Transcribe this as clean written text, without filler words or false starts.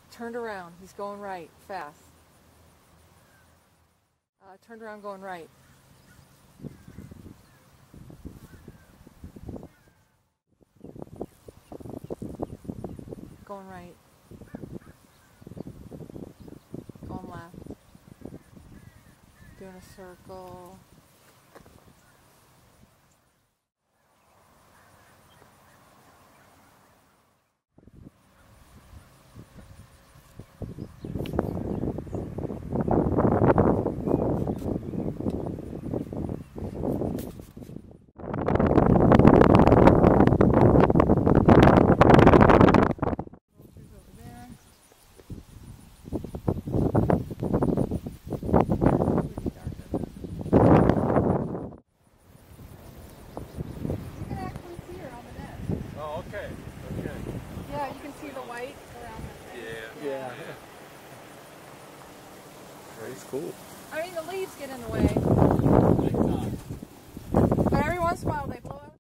Turned around. He's going right, fast. Turned around, going right. Going right. Going left. Doing a circle. Yeah, you can see the white around the thing. Yeah. Very cool. I mean, the leaves get in the way.